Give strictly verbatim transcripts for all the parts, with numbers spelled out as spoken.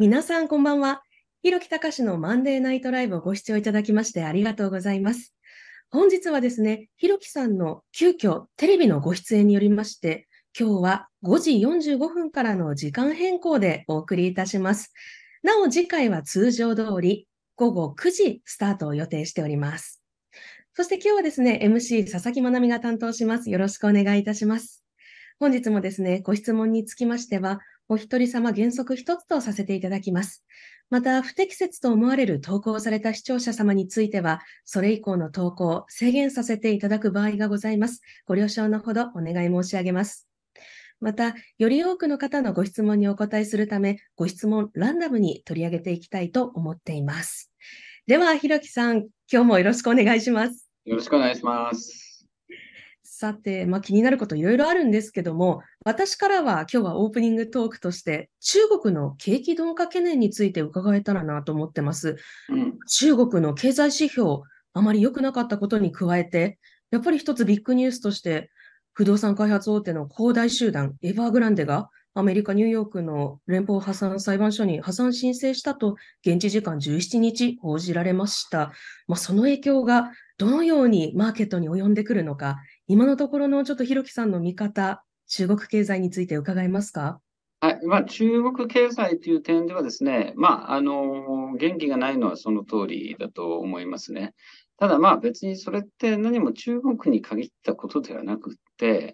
皆さんこんばんは。広木隆のマンデーナイトライブをご視聴いただきましてありがとうございます。本日はですね、広木さんの急遽テレビのご出演によりまして、今日はごじよんじゅうごふんからの時間変更でお送りいたします。なお次回は通常通りごごくじスタートを予定しております。そして今日はですね、エムシー 佐々木まなみが担当します。よろしくお願いいたします。本日もですね、ご質問につきましては、お一人様原則一つとさせていただきます。また、不適切と思われる投稿をされた視聴者様については、それ以降の投稿を制限させていただく場合がございます。ご了承のほどお願い申し上げます。また、より多くの方のご質問にお答えするため、ご質問ランダムに取り上げていきたいと思っています。では、ひろきさん、今日もよろしくお願いします。 よろしくお願いします。 さて、まあ、気になることいろいろあるんですけども、私からは今日はオープニングトークとして、中国の景気鈍化懸念について伺えたらなと思ってます。 うん、 中国の経済指標、あまり良くなかったことに加えて、やっぱり一つビッグニュースとして、不動産開発大手の恒大集団、エバーグランデが、アメリカ・ニューヨークの連邦破産裁判所に破産申請したと、現地時間じゅうしちにち報じられました。まあ、その影響がどのようにマーケットに及んでくるのか、今のところのちょっとひろきさんの見方、中国経済について伺えますか？ はい。まあ、中国経済という点ではですね、まあ、あの、元気がないのはその通りだと思いますね。ただまあ別にそれって何も中国に限ったことではなくって、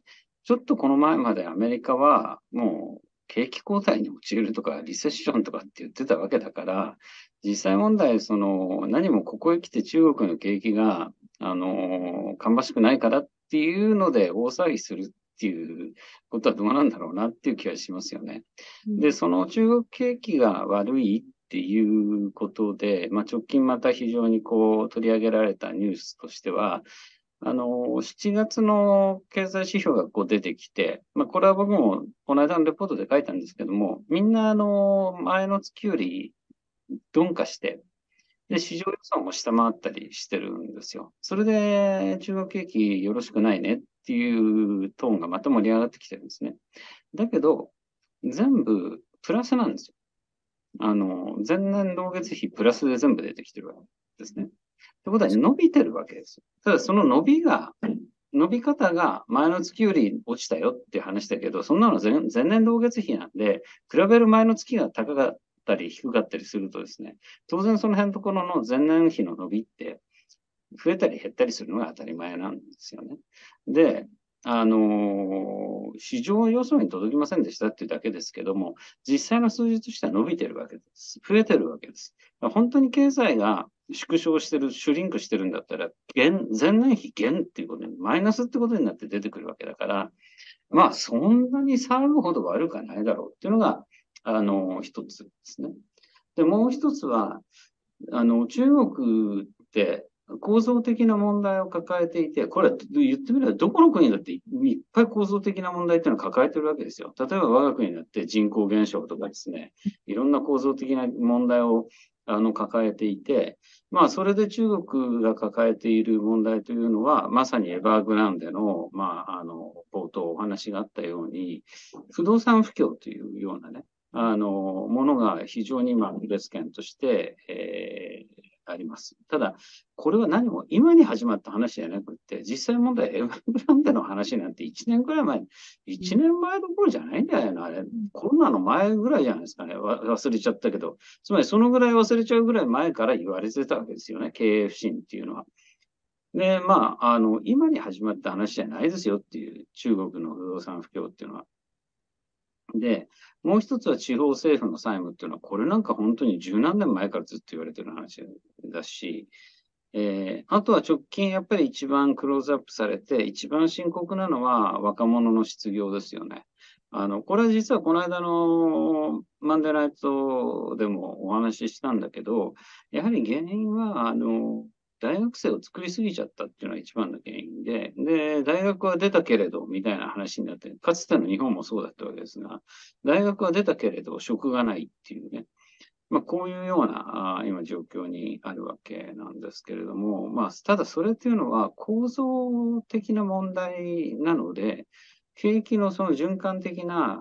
ちょっとこの前までアメリカはもう景気後退に陥るとかリセッションとかって言ってたわけだから、実際問題、その何もここへ来て中国の景気が、あの、芳しくないからっていうので大騒ぎするっていうことはどうなんだろうなっていう気がしますよね。 うん。 で、その中国景気が悪いっていうことで、まあ、直近また非常にこう取り上げられたニュースとしては、あの、しちがつの経済指標がこう出てきて、まあ、これは僕もこの間のレポートで書いたんですけども、みんなあの、前の月より鈍化して、で、市場予想も下回ったりしてるんですよ。それで、中国景気よろしくないねっていうトーンがまた盛り上がってきてるんですね。だけど、全部プラスなんですよ。あの、前年同月比プラスで全部出てきてるわけですね。ってことは伸びてるわけですよ。ただその伸びが、伸び方が前の月より落ちたよっていう話だけど、そんなの前前年同月比なんで、比べる前の月が高かったり低かったりするとですね、当然その辺のところの前年比の伸びって増えたり減ったりするのが当たり前なんですよね。で、あの、市場予想に届きませんでしたっていうだけですけども、実際の数字としては伸びてるわけです。増えてるわけです。本当に経済が縮小してる、シュリンクしてるんだったら、減、前年比減っていうことに、マイナスってことになって出てくるわけだから、まあ、そんなに騒ぐほど悪くはないだろうっていうのが、あの、一つですね。で、もう一つは、あの、中国って構造的な問題を抱えていて、これ言ってみればどこの国だっていっぱい構造的な問題っていうのを抱えてるわけですよ。例えば我が国だって人口減少とかですね、いろんな構造的な問題をあの抱えていて、まあそれで中国が抱えている問題というのは、まさにエバーグラウンデの、まああの、冒頭お話があったように、不動産不況というようなね、あの、ものが非常に今、別件として、えーあります。ただ、これは何も今に始まった話じゃなくて、実際問題、エヴァングランデの話なんていちねんくらい前、 うん。 いちねんまえどころじゃないんだよな、あれ。コロナの前ぐらいじゃないですかね。忘れちゃったけど。つまりそのぐらい忘れちゃうぐらい前から言われてたわけですよね。経営不振っていうのは。で、まあ、あの、今に始まった話じゃないですよっていう中国の不動産不況っていうのは。で、もう一つは地方政府の債務っていうのは、これなんか本当に十何年前からずっと言われてる話だし、えー、あとは直近やっぱり一番クローズアップされて、一番深刻なのは若者の失業ですよね。あの、これは実はこの間のマンデーナイトでもお話ししたんだけど、やはり原因は、あの、大学生を作りすぎちゃったっていうのが一番の原因で、で、大学は出たけれど、みたいな話になって、かつての日本もそうだったわけですが、大学は出たけれど、職がないっていうね、まあ、こういうような、あ今状況にあるわけなんですけれども、まあ、ただそれっていうのは構造的な問題なので、景気のその循環的な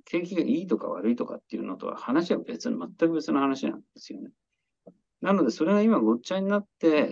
景気がいいとか悪いとかっていうのとは話は別の、全く別の話なんですよね。なので、それが今ごっちゃになって、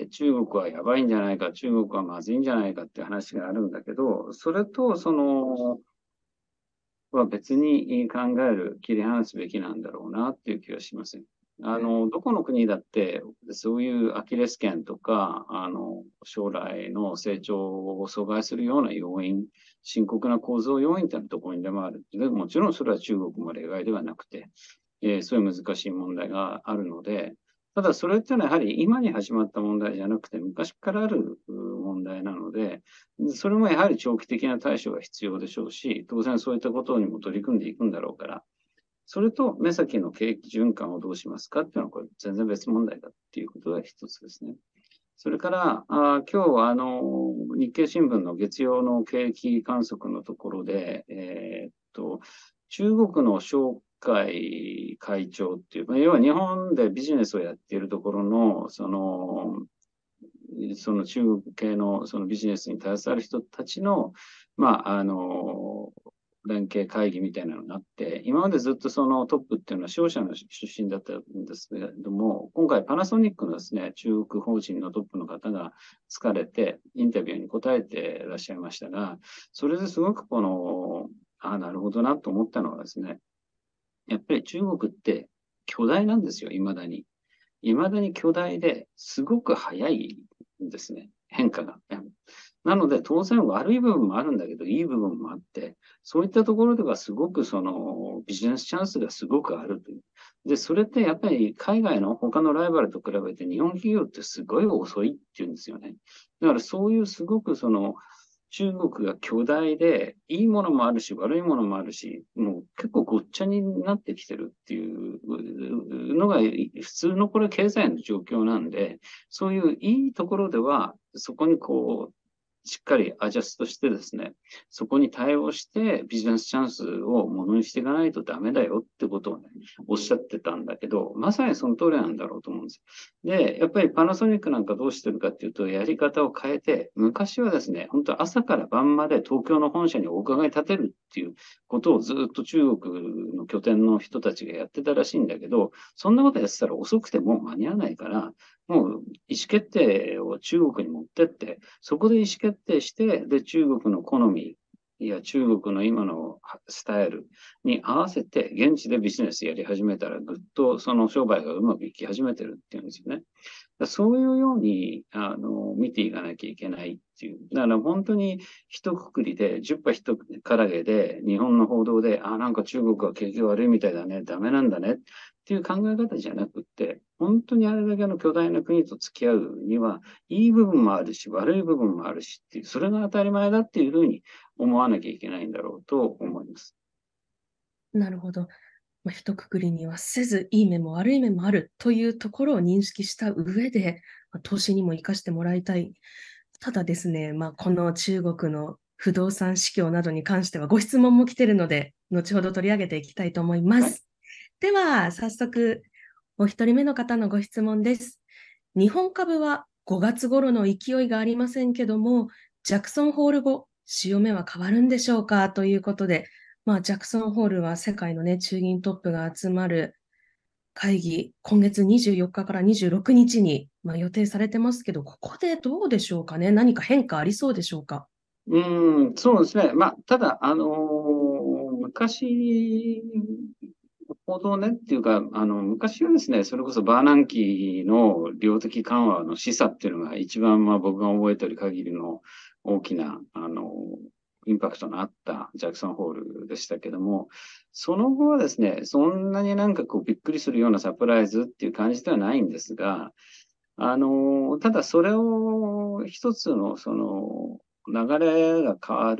中国はやばいんじゃないか、中国はまずいんじゃないかっていう話があるんだけど、それと、その、は別に考える、切り離すべきなんだろうなっていう気がします。あの、どこの国だって、そういうアキレス腱とか、あの、将来の成長を阻害するような要因、深刻な構造要因っていうのはどこにでもある。でもちろんそれは中国も例外ではなくて、えーそういう難しい問題があるので、ただそれっていうのはやはり今に始まった問題じゃなくて昔からある問題なので、それもやはり長期的な対処が必要でしょうし、当然そういったことにも取り組んでいくんだろうから、それと目先の景気循環をどうしますかっていうのはこれ全然別問題だっていうことが一つですね。それから、あ今日あの日経新聞の月曜の景気観測のところで、えーっと、中国の商会会長っていう、要は日本でビジネスをやっているところの、その、その中国系のそのビジネスに携わる人たちの、まあ、あの、連携会議みたいなのがあって、今までずっとそのトップっていうのは商社の出身だったんですけれども、今回パナソニックのですね、中国法人のトップの方が疲れてインタビューに答えていらっしゃいましたが、それですごくこの、ああ、なるほどなと思ったのはですね、やっぱり中国って巨大なんですよ、未だに。未だに巨大ですごく早いんですね、変化が。なので、当然悪い部分もあるんだけど、いい部分もあって、そういったところではすごくそのビジネスチャンスがすごくあるという。で、それってやっぱり海外の他のライバルと比べて日本企業ってすごい遅いっていうんですよね。だからそういうすごくその中国が巨大で、いいものもあるし、悪いものもあるし、もう結構ごっちゃになってきてるっていうのが普通のこれ経済の状況なんで、そういういいところでは、そこにこう、しっかりアジャストしてですね、そこに対応してビジネスチャンスをものにしていかないとダメだよってことをね、おっしゃってたんだけど、まさにその通りなんだろうと思うんです。で、やっぱりパナソニックなんかどうしてるかっていうと、やり方を変えて、昔はですね、本当朝から晩まで東京の本社にお伺い立てるっていうことをずっと中国の拠点の人たちがやってたらしいんだけど、そんなことやってたら遅くても間に合わないから、もう意思決定を中国に持ってって、そこで意思決定して、で、中国の好み、いや、中国の今のスタイルに合わせて、現地でビジネスやり始めたら、ぐっとその商売がうまくいき始めてるっていうんですよね。そういうように、あの、見ていかなきゃいけないっていう。だから本当に一括りで、十羽一からげで、日本の報道で、あ、なんか中国は景気悪いみたいだね、ダメなんだねっていう考え方じゃなくって、本当にあれだけの巨大な国と付き合うには、いい部分もあるし、悪い部分もあるしっていう、それが当たり前だっていうふうに思わなきゃいけないんだろうと思います。 なるほど。まあ、一括りにはせず、いい面も悪い面もあるというところを認識した上で、まあ、投資にも生かしてもらいたい。ただですね、まあ、この中国の不動産市況などに関してはご質問も来ているので、後ほど取り上げていきたいと思います。では、早速、お一人目の方のご質問です。日本株はごがつ頃の勢いがありませんけども、ジャクソンホール後、潮目は変わるんでしょうかということで、まあ、ジャクソンホールは世界の、ね、中銀トップが集まる会議、今月にじゅうよっかかからにじゅうろくにちに、まあ、予定されてますけど、ここでどうでしょうかね、何か変化ありそうでしょうか。 うん、そうですね。まあ、ただ、あのー昔ほどねっていうか、あの、昔はですね、それこそバーナンキの量的緩和の示唆っていうのが一番、まあ僕が覚えてる限りの大きな、あの、インパクトのあったジャクソンホールでしたけども、その後はですね、そんなになんかこうびっくりするようなサプライズっていう感じではないんですが、あの、ただそれを一つのその流れが変わる、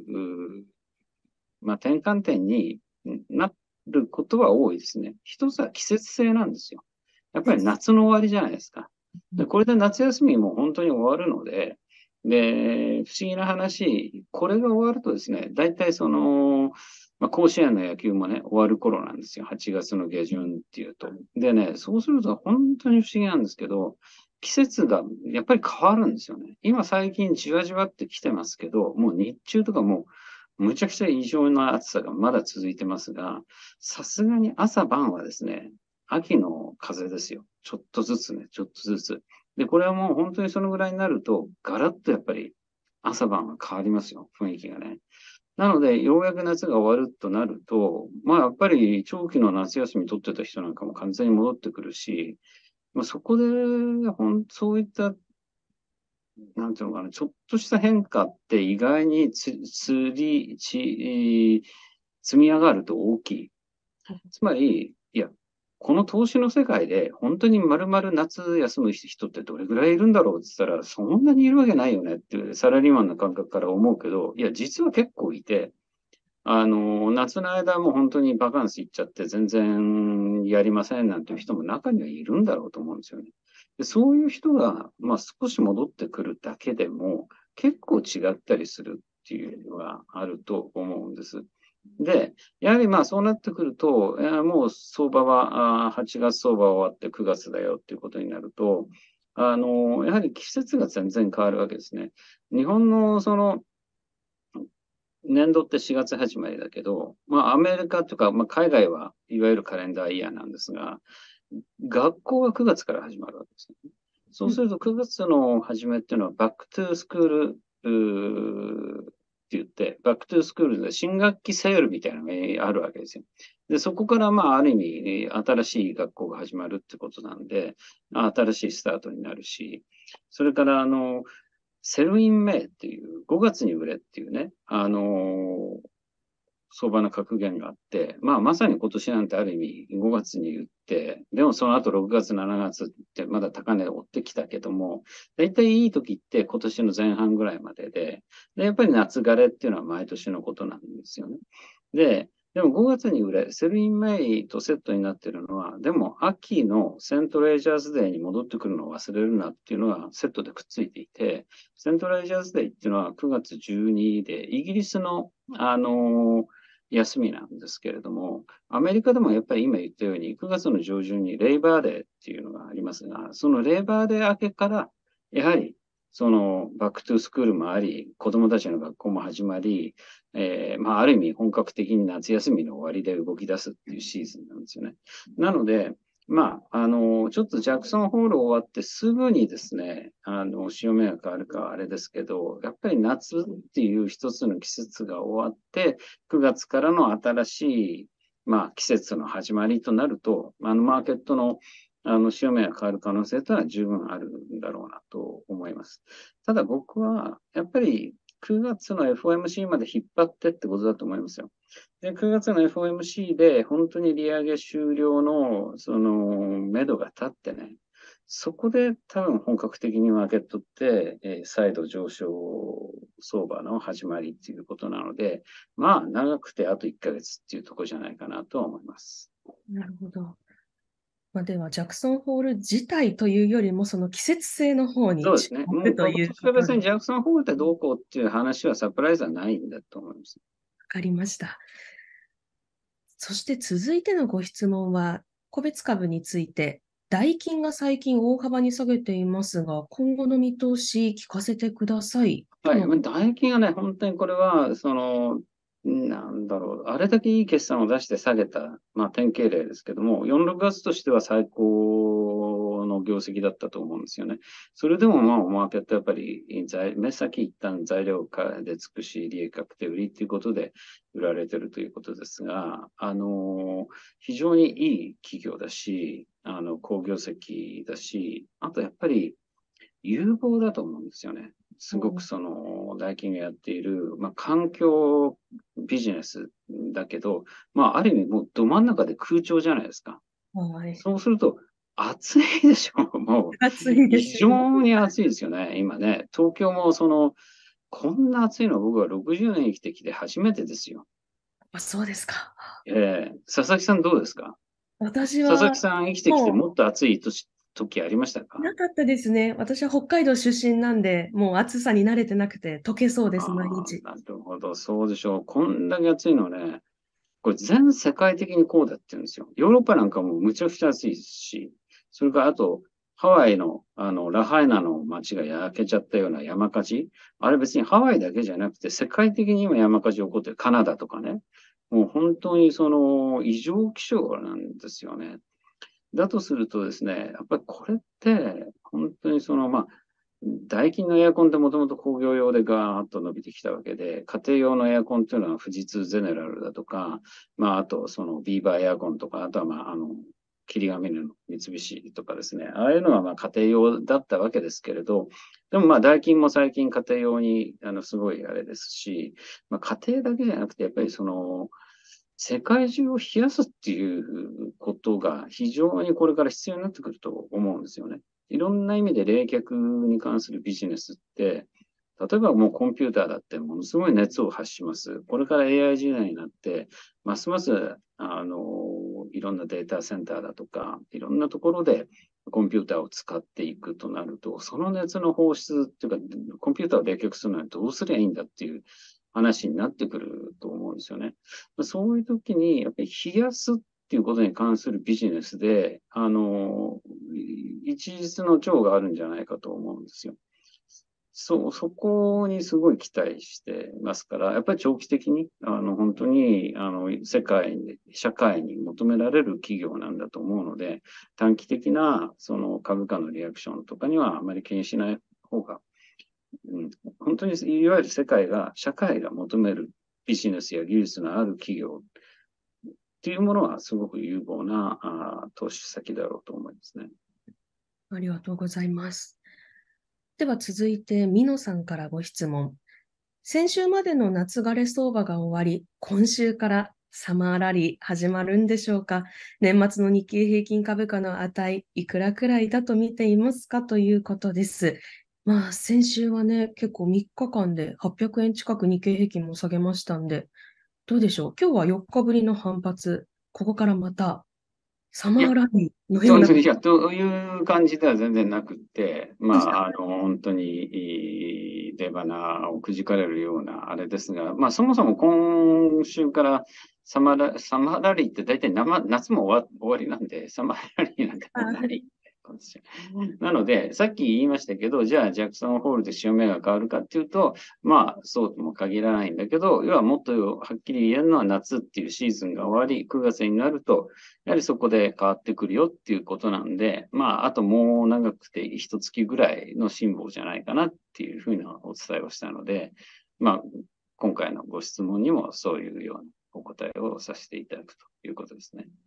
まあ、転換点になることは多いですね。一つは季節性なんですよ。やっぱり夏の終わりじゃないですか。で、これで夏休みも本当に終わるので、で、不思議な話、これが終わるとですね、大体その、まあ、甲子園の野球もね、終わる頃なんですよ。はちがつの下旬っていうと。でね、そうすると本当に不思議なんですけど、季節がやっぱり変わるんですよね。今最近じわじわって来てますけど、もう日中とかもうむちゃくちゃ異常な暑さがまだ続いてますが、さすがに朝晩はですね、秋の風ですよ。ちょっとずつね、ちょっとずつ。で、これはもう本当にそのぐらいになると、ガラッとやっぱり朝晩は変わりますよ、雰囲気がね。なので、ようやく夏が終わるとなると、まあやっぱり長期の夏休み取ってた人なんかも完全に戻ってくるし、まあ、そこで、ほん、そういったなんていうのかな、ちょっとした変化って意外につ、つり、ち、積み上がると大きい。つまり、いや、この投資の世界で本当に丸々夏休む人ってどれぐらいいるんだろうって言ったら、そんなにいるわけないよねっていうサラリーマンの感覚から思うけど、いや、実は結構いて、あの、夏の間も本当にバカンス行っちゃって全然やりませんなんていう人も中にはいるんだろうと思うんですよね。で、そういう人が、まあ少し戻ってくるだけでも結構違ったりするっていうのがあると思うんです。で、やはりまあそうなってくると、えーもう相場は、あーはちがつ相場終わってくがつだよっていうことになると、あの、やはり季節が全然変わるわけですね。日本のその年度ってしがつ始まりだけど、まあアメリカとか、まあ海外はいわゆるカレンダーイヤーなんですが、学校はくがつから始まるわけですね。そうするとくがつの初めっていうのはバックトゥースクールうーって言って、バックトゥースクールで新学期セールみたいなのがあるわけですよ。で、そこからまあある意味新しい学校が始まるってことなんで、新しいスタートになるし、それからあの、セルインメイっていうごがつに売れっていうね、あの相場の格言があって、まあ、まさに今年なんてある意味ごがつに言って、でもその後ろくがつ、しちがつってまだ高値を追ってきたけども、大体いい時って今年の前半ぐらいまでで、で、やっぱり夏枯れっていうのは毎年のことなんですよね。で、でもごがつに売れ、セルインメイとセットになってるのは、でも秋のセントレイジャーズデーに戻ってくるのを忘れるなっていうのがセットでくっついていて、セントレイジャーズデーっていうのはくがつじゅうにで、イギリスの、あのー休みなんですけれども、アメリカでもやっぱり今言ったようにくがつの上旬にレイバーデーっていうのがありますが、そのレイバーデー明けから、やはりそのバックトゥースクールもあり、子供たちの学校も始まり、えー、まあある意味本格的に夏休みの終わりで動き出すっていうシーズンなんですよね。なので、まあ、あの、ちょっとジャクソンホール終わってすぐにですね、あの、潮目が変わるかはあれですけど、やっぱり夏っていう一つの季節が終わって、くがつからの新しい、まあ、季節の始まりとなると、あの、マーケットの、あの、潮目が変わる可能性というのは十分あるんだろうなと思います。ただ僕は、やっぱりくがつの エフオーエムシー まで引っ張ってってことだと思いますよ。で、くがつの エフオーエムシー で本当に利上げ終了の、その、目処が立ってね、そこで多分本格的にマーケットって、えー再度上昇相場の始まりっていうことなので、まあ長くてあといっかげつっていうところじゃないかなと思います。 なるほど。まあ、では、ジャクソンホール自体というよりも、その季節性の方に注そうですね。も目とう今いうことで、 年は別にジャクソンホールってどうこうっていう話はサプライズはないんだと思います。 わかりました。そして続いてのご質問は、個別株について、ダイキンが最近大幅に下げていますが、今後の見通し聞かせてください。とはい。 の、 まあ唾液がね、本当にこれは、その、なんだろう、あれだけいい決算を出して下げた、まあ、典型例ですけども、よん、ろくがつとしては最高の業績だったと思うんですよね。それでも、まあ、マーケットやっぱり、材目先一旦材料価でつくし、利益確定売りっていうことで売られてるということですが、あの、非常にいい企業だし、あの、好業績だし、あとやっぱり有望だと思うんですよね。すごくその、大企業がやっている、まあ、環境ビジネスだけど、まあ、ある意味もうど真ん中で空調じゃないですか。 はい。 そうすると、暑いでしょ。もう、 暑いで非すよね。 常に暑いですよね。今ね。東京もその、こんな暑いの僕はろくじゅうねん生きてきて初めてですよ。 あ、そうですか。 ええ佐々木さんどうですか？佐々木私は、 さん生きてきてももっと暑い時、時ありましたう、 か？ なかったですね。私は北海道出身なんで、もう暑さに慣れてなくて、溶けそうです、毎あ日。 あ、なるほど、そうでしょう。こんだけ暑いのね、これ全世界的にこうだって言うんですよ。ヨーロッパなんかもむちゃくちゃ暑いし、それからあと、 ハワイの、あの、ラハイナの街が焼けちゃったような山火事。あれ別にハワイだけじゃなくて、世界的に今山火事起こってるカナダとかね。もう本当にその異常気象なんですよね。だとするとですね、やっぱりこれって、本当にその、まあ、ダイキンのエアコンってもともと工業用でガーッと伸びてきたわけで、家庭用のエアコンっていうのは富士通ゼネラルだとか、まあ、あとそのビーバーエアコンとか、あとはまあ、あの、霧ヶ峰の三菱とかですね、ああいうのはまあ家庭用だったわけですけれど、でもまあ、ダイキンも最近家庭用に、あの、すごいあれですし、まあ、家庭だけじゃなくて、やっぱりその、世界中を冷やすっていうことが非常にこれから必要になってくると思うんですよね。いろんな意味で冷却に関するビジネスって、例えばもうコンピューターだってものすごい熱を発します。これから エーアイ 時代になって、ますます、あの、いろんなデータセンターだとか、いろんなところでコンピューターを使っていくとなると、その熱の放出っていうか、コンピューターを冷却するのはどうすりゃいいんだっていう話になってくると思うんですよね。そういう時に、やっぱり冷やすっていうことに関するビジネスで、あの、一日の長があるんじゃないかと思うんですよ。そう、そこにすごい期待してますから、やっぱり長期的に、あの、本当に、あの、世界に、社会に求められる企業なんだと思うので、短期的な、その株価のリアクションとかにはあまり気にしない方が、うん、本当に、いわゆる世界が、社会が求めるビジネスや技術のある企業っていうものはすごく有望なあ投資先だろうと思いますね。 ありがとうございます。では続いて、ミノさんからご質問。先週までの夏枯れ相場が終わり、今週からサマーラリー始まるんでしょうか。年末の日経平均株価の値、いくらくらいだと見ていますかということです。まあ、先週はね、結構みっかかんではっぴゃくえん近く日経平均も下げましたんで、どうでしょう。今日はよっかぶりの反発。ここからまたサいや、 マーラリーのような。 そういや、という感じでは全然なくって、まあ、あの、本当に、いい出花をくじかれるようなあれですが、まあ、そもそも今週からサマーラ、サマーラリーって大体生夏も終わ、終わりなんで、サマーラリーなんてもうない。なので、さっき言いましたけど、じゃあ、ジャクソンホールで潮目が変わるかっていうと、まあ、そうとも限らないんだけど、要はもっとはっきり言えるのは夏っていうシーズンが終わり、くがつになると、やはりそこで変わってくるよっていうことなんで、まあ、あともう長くて一月ぐらいの辛抱じゃないかなっていうふうなお伝えをしたので、まあ、今回のご質問にもそういうようなお答えをさせていただくということですね。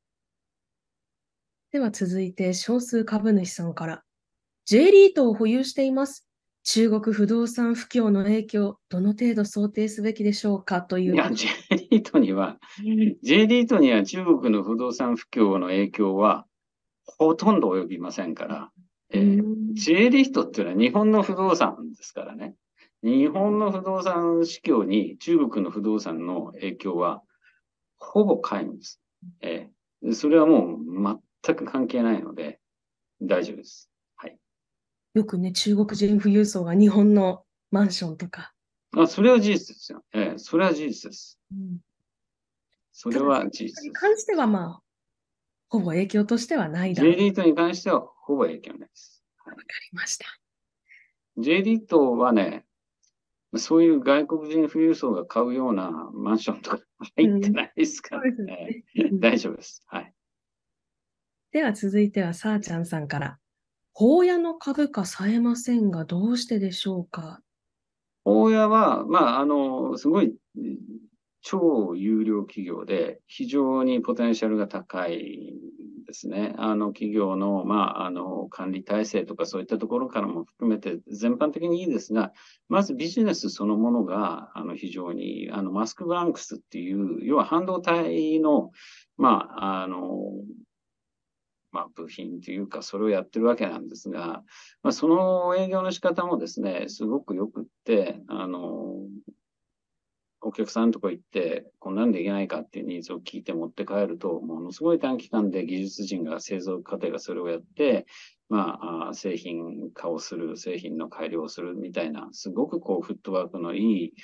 では続いて、少数株主さんから。J リートを保有しています。中国不動産不況の影響、どの程度想定すべきでしょうかという。 いや、J リートには、J リートには中国の不動産不況の影響はほとんど及びませんから、えー、J リートっていうのは日本の不動産ですからね。日本の不動産市況に中国の不動産の影響はほぼ皆無です。えー、それはもう全く関係ないので大丈夫です。はい。 よくね、中国人富裕層が日本のマンションとか。 あ、それは事実ですよ。えー、それは事実です。 うん、 それただ、 は事実にです。 関してはまあ、ほぼ影響としてはないだろ J う。わかリートに関してはほぼ影響ないです。はい、 りました。 J リートはね、そういう外国人富裕層が買うようなマンションとか入ってうん、 ないですかそうですらね。 ね。うん、 大丈夫です。はい。 では続いては、さーちゃんさんから。法屋の株価冴えませんが、どうしてでしょうか。 大家は、まあ、あの、すごい超有料企業で非常にポテンシャルが高いんですね。あの企業の、まあ、あの管理体制とかそういったところからも含めて全般的にいいですが、まずビジネスそのものがあの非常にあのマスクブランクスっていう、要は半導体の、まあ、あの、まあ、部品というか、それをやってるわけなんですが、まあ、その営業の仕方もですね、すごくよくって、あの、お客さんのとこ行って、こんなんでいけないかっていうニーズを聞いて持って帰ると、ものすごい短期間で技術人が製造過程がそれをやって、まあ、製品化をする、製品の改良をするみたいな、すごくこう、フットワークのいい、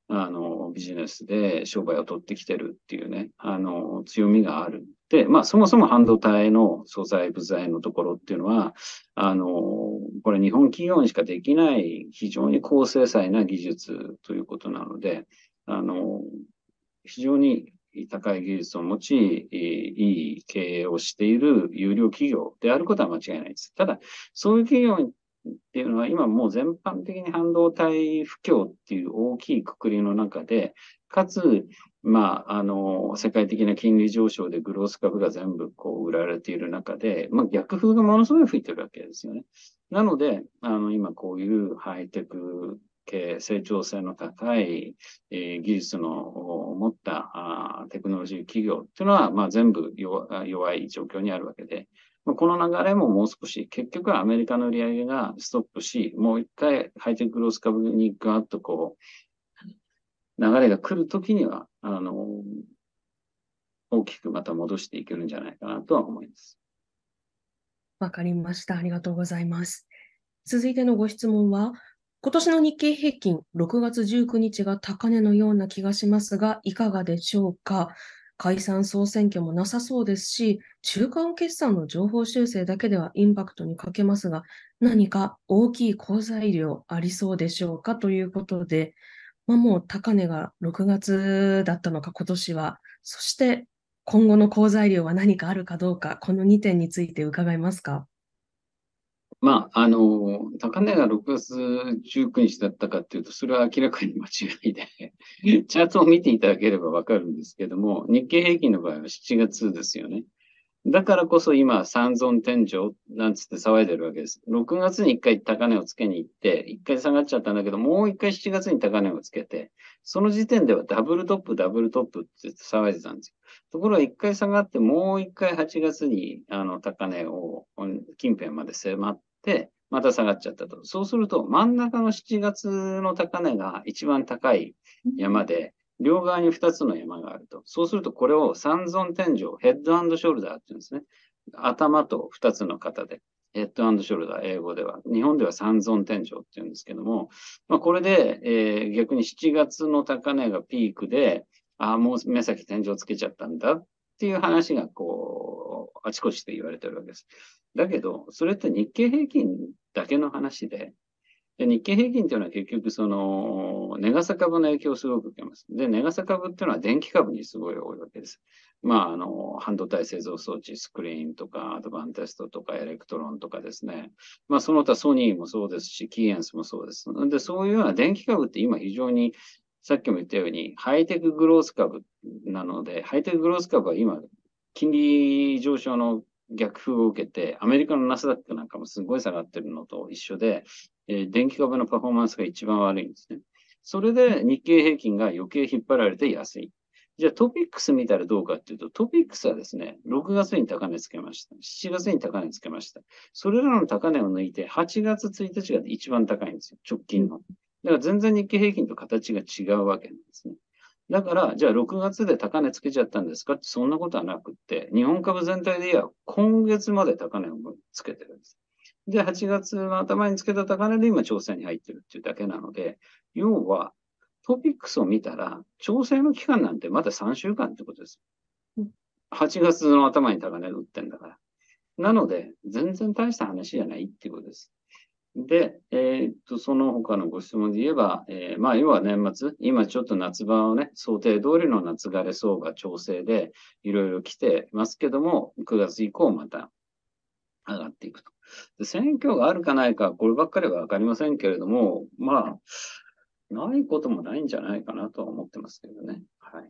あの、ビジネスで商売を取ってきてるっていうね、あの、強みがある。で、まあ、そもそも半導体の素材、部材のところっていうのは、あの、これ日本企業にしかできない非常に高精細な技術ということなので、あの、非常に高い技術を持ち、いい経営をしている有料企業であることは間違いないです。ただ、そういう企業っていうのは今もう全般的に半導体不況っていう大きい括りの中で、かつ、まあ、あの、世界的な金利上昇でグロース株が全部こう売られている中で、まあ逆風がものすごい吹いてるわけですよね。なので、あの、今こういうハイテク系、成長性の高い、えー技術の持ったあテクノロジー企業っていうのは、まあ全部弱弱い状況にあるわけで、この流れももう少し、結局はアメリカの売り上げがストップし、もう一回ハイテクグロース株にガーッとこう、流れが来るときには、あの、大きくまた戻していけるんじゃないかなとは思います。 わかりました。ありがとうございます。続いてのご質問は、今年の日経平均ろくがつじゅうくにちが高値のような気がしますが、いかがでしょうか。解散総選挙もなさそうですし、中間決算の情報修正だけではインパクトに欠けますが、何か大きい好材料ありそうでしょうかということで、まあ、もう高値がろくがつだったのか、今年は。そして今後の好材料は何かあるかどうか、このにてんについて伺えますか。 まあ、あの、高値がろくがつじゅうくにちだったかっていうと、それは明らかに間違いで、チャートを見ていただければわかるんですけども、日経平均の場合はしちがつですよね。だからこそ今、三尊天井なんつって騒いでるわけです。ろくがつにいっかい高値をつけに行って、いっかい下がっちゃったんだけど、もういっかいしちがつに高値をつけて、その時点ではダブルトップ、ダブルトップって騒いでたんですよ。ところがいっかい下がって、もういっかいはちがつにあの高値を近辺まで迫って、また下がっちゃったと。そうすると、真ん中のしちがつの高値が一番高い山で、両側にふたつの山があると。そうすると、これを三尊天井、ヘッドショルダーって言うんですね。頭とふたつの肩で。ヘッドショルダー、英語では。日本では三尊天井って言うんですけども、まあ、これで、えー逆にしちがつの高値がピークで、ああ、もう目先天井つけちゃったんだっていう話が、こう、あちこちで言われてるわけです。だけど、それって日経平均だけの話で、で、日経平均というのは結局その、値傘株の影響をすごく受けます。で、値傘株っていうのは電気株にすごい多いわけです。まあ、あの、半導体製造装置、スクリーンとか、アドバンテストとか、エレクトロンとかですね。まあ、その他ソニーもそうですし、キーエンスもそうです。で、そういうような電気株って今非常に、さっきも言ったように、ハイテクグロース株なので、ハイテクグロース株は今、金利上昇の逆風を受けて、アメリカのナスダックなんかもすごい下がってるのと一緒で、えー電気株のパフォーマンスが一番悪いんですね。それで日経平均が余計引っ張られて安い。じゃあトピックス見たらどうかっていうと、トピックスはですね、ろくがつに高値つけました。しちがつに高値つけました。それらの高値を抜いて、はちがつついたちが一番高いんですよ。直近の。だから全然日経平均と形が違うわけなんですね。だから、じゃあろくがつで高値つけちゃったんですかってそんなことはなくって、日本株全体で言えば今月まで高値をつけてるんです。で、はちがつの頭につけた高値で今調整に入ってるっていうだけなので、要はトピックスを見たら、調整の期間なんてまださんしゅうかんってことです。はちがつの頭に高値売ってんだから。なので、全然大した話じゃないっていうことです。で、えーっと、その他のご質問で言えば、えーまあ、要は年末、今ちょっと夏場をね、想定通りの夏枯れ相場調整でいろいろ来てますけども、くがつ以降また上がっていくと。で選挙があるかないか、こればっかりはわかりませんけれども、まあ、ないこともないんじゃないかなとは思ってますけどね。はい。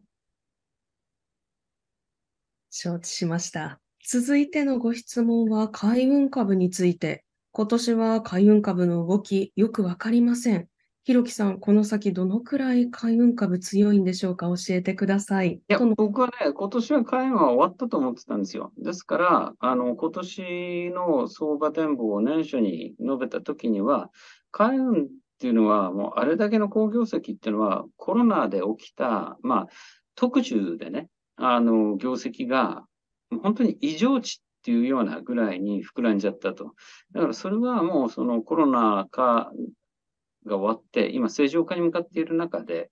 承知しました。続いてのご質問は海運株について。今年は海運株の動き、よくわかりません。ひろきさん、この先どのくらい海運株強いんでしょうか、教えてください。 いや、 との僕はね、今年は会話は終わったと思ってたんですよ。ですから、あの、今年の相場展望を年初に述べたときには、海運っていうのは、もうあれだけの好業績っていうのは、コロナで起きた、まあ、特需でね、あの、業績が、本当に異常値っていうようなぐらいに膨らんじゃったと。だからそれはもうそのコロナ禍が終わって、今正常化に向かっている中で、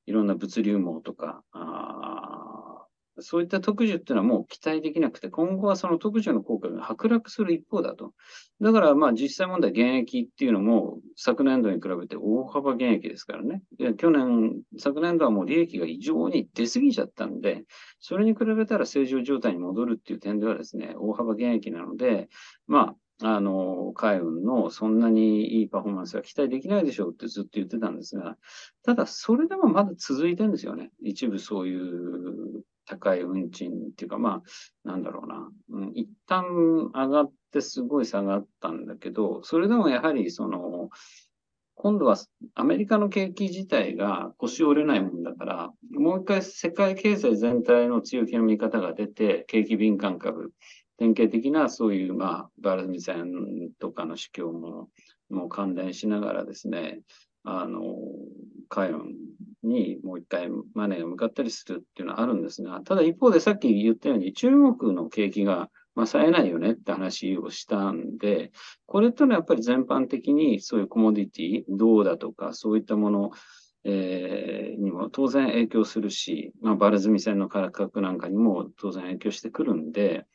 いろんな物流網とか、あそういった特需っていうのはもう期待できなくて、今後はその特需の効果が剥落する一方だと。だからまあ実際問題減益っていうのも昨年度に比べて大幅減益ですからね。去年、昨年度はもう利益が異常に出過ぎちゃったんで、それに比べたら正常状態に戻るっていう点ではですね、大幅減益なので、まあ、あの、海運のそんなにいいパフォーマンスは期待できないでしょうってずっと言ってたんですが、ただそれでもまだ続いてるんですよね。一部そういう高い運賃っていうか、まあ、なんだろうな。うん、一旦上がってすごい下がったんだけど、それでもやはりその、今度はアメリカの景気自体が腰折れないもんだから、もう一回世界経済全体の強気の見方が出て、景気敏感株、典型的なそういう、まあ、バルミセンとかの指標も、もう関連しながらですね、あの、海運にもう一回マネーが向かったりするっていうのはあるんですが、ただ一方でさっき言ったように中国の景気がまあ、冴えないよねって話をしたんで、これってのはやっぱり全般的にそういうコモディティ、銅だとか、そういったもの、えーにも当然影響するし、まあ、バルズミ線の価格なんかにも当然影響してくるんで、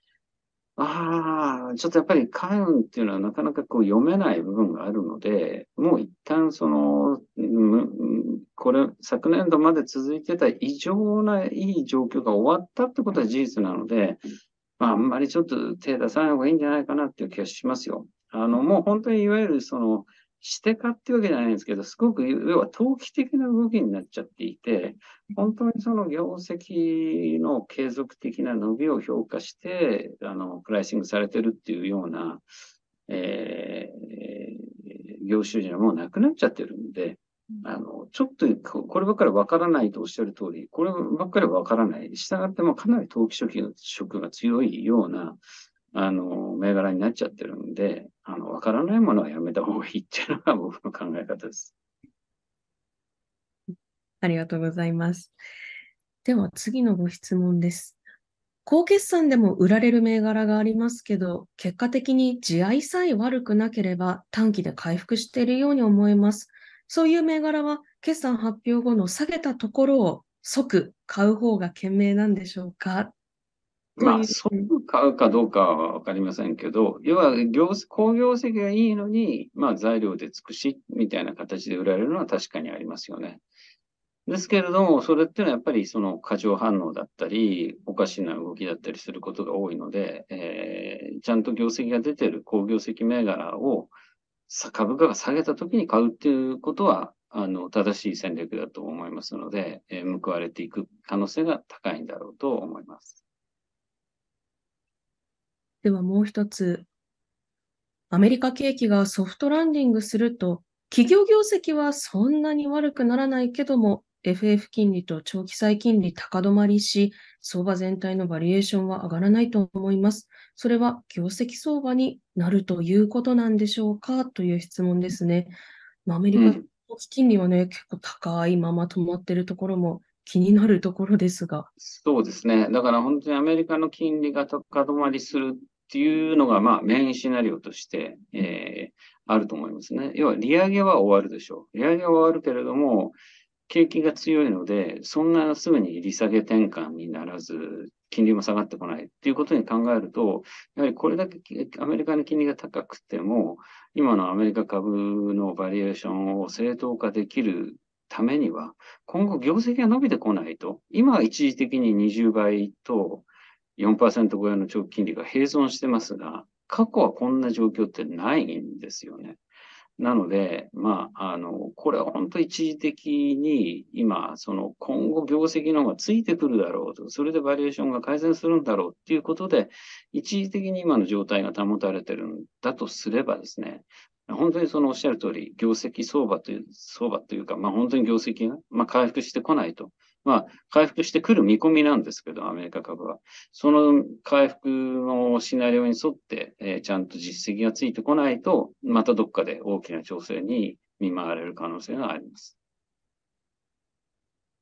ああ、ちょっとやっぱり海運っていうのはなかなかこう読めない部分があるので、もう一旦その、うんこれ、昨年度まで続いてた異常ないい状況が終わったってことは事実なので、まあ、あんまりちょっと手出さない方がいいんじゃないかなっていう気がしますよ。あの、もう本当にいわゆるその、してかっていうわけじゃないんですけど、すごく、要は投機的な動きになっちゃっていて、本当にその業績の継続的な伸びを評価して、あの、プライシングされてるっていうような、えー、業種じゃもうなくなっちゃってるんで、あの、ちょっとこればっかりわからないとおっしゃる通り、こればっかりわからない。したがってもかなり投機色色が強いような、あの、銘柄になっちゃってるんで、あの、わからないものはやめた方がいいっていうのが僕の考え方です。 ありがとうございます。では次のご質問です。高決算でも売られる銘柄がありますけど、結果的に地合いさえ悪くなければ短期で回復しているように思えます。そういう銘柄は決算発表後の下げたところを即買う方が賢明なんでしょうかとまあ、 いう。 即買うかどうかはわかりませんけど、要は業、好業績がいいのに、まあ材料で尽くしみたいな形で売られるのは確かにありますよね。ですけれども、それっていうのはやっぱりその過剰反応だったり、おかしな動きだったりすることが多いので、えーちゃんと業績が出てる好業績銘柄をさ株価が下げた時に買うっていうことは、あの、正しい戦略だと思いますので、えー報われていく可能性が高いんだろうと思います。 ではもう一つ、アメリカ景気がソフトランディングすると、企業業績はそんなに悪くならないけども、エフエフ 金利と長期債金利高止まりし、相場全体のバリエーションは上がらないと思います。それは業績相場になるということなんでしょうかという質問ですね。まあアメリカうん長期金利はね、結構高いまま止まっているところも気になるところですが。 そうですね。だから本当にアメリカの金利が高止まりするっていうのが、まあ、メインシナリオとして、えーあると思いますね。要は、利上げは終わるでしょう。利上げは終わるけれども、景気が強いので、そんなすぐに利下げ転換にならず、金利も下がってこないっていうことに考えると、やはりこれだけアメリカの金利が高くても、今のアメリカ株のバリエーションを正当化できるためには、今後業績が伸びてこないと、今は一時的ににじゅうばいとよんパーセント超えの長期金利が併存してますが、過去はこんな状況ってないんですよね。なので、まあ、あの、これは本当一時的に今、その今後業績の方がついてくるだろうと、それでバリエーションが改善するんだろうっていうことで、一時的に今の状態が保たれてるんだとすればですね、本当にそのおっしゃる通り、業績相場という、相場というか、まあ本当に業績が、まあ、回復してこないと。まあ、回復してくる見込みなんですけど、アメリカ株は。その回復のシナリオに沿って、えーちゃんと実績がついてこないと、またどっかで大きな調整に見舞われる可能性があります。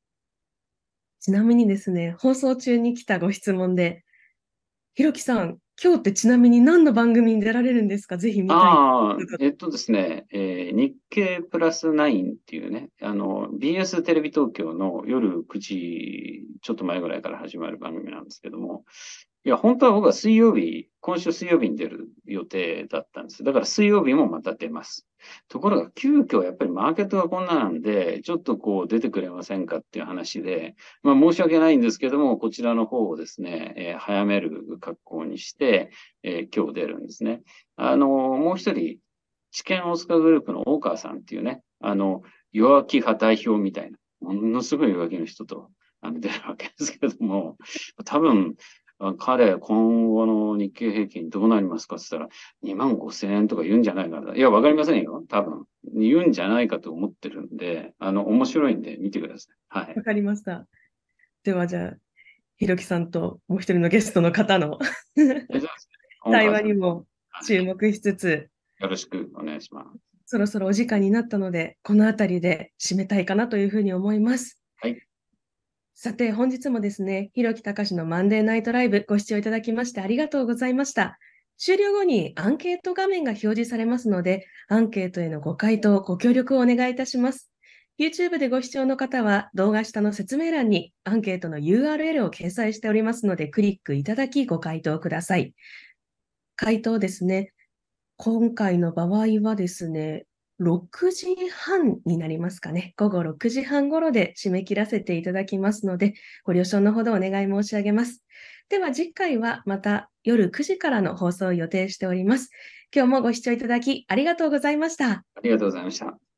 ちなみにですね、放送中に来たご質問で、ひろきさん、 今日ってちなみに何の番組に出られるんですか？ぜひ見たい。 ああ、えっとですね、えー日経プラスナインっていうね、あの、ビーエス テレビ東京の夜くじちょっと前ぐらいから始まる番組なんですけども、いや、本当は僕は水曜日、今週水曜日に出る予定だったんです。だから水曜日もまた出ます。ところが、急遽やっぱりマーケットがこんななんで、ちょっとこう出てくれませんかっていう話で、まあ申し訳ないんですけども、こちらの方をですね、えー早める格好にして、えー今日出るんですね。あの、もう一人、知見大塚グループの大川さんっていうね、あの、弱気派代表みたいな、ものすごい弱気の人と、あの、出るわけですけども、多分、あ彼、今後の日経平均どうなりますかって言ったら、にまんごせん円とか言うんじゃないかな。いや、わかりませんよ。多分。言うんじゃないかと思ってるんで、あの、面白いんで見てください。はい。 わかりました。ではじゃあ、ひろきさんともう一人のゲストの方のえ、じゃあですね、大対川さん、 話にもはい、 注目しつつ、 よろしくお願いします。 そろそろお時間になったので、このあたりで締めたいかなというふうに思います。 はい。 さて、本日もですね、ひろきたかしのマンデーナイトライブご視聴いただきましてありがとうございました。終了後にアンケート画面が表示されますので、アンケートへのご回答、ご協力をお願いいたします。YouTube でご視聴の方は、動画下の説明欄にアンケートの ユーアールエル を掲載しておりますので、クリックいただきご回答ください。回答ですね。今回の場合はですね、ろくじはんになりますかね。午後ろくじはん頃で締め切らせていただきますので、ご了承のほどお願い申し上げます。では次回はまた夜くじからの放送を予定しております。今日もご視聴いただきありがとうございました。 ありがとうございました。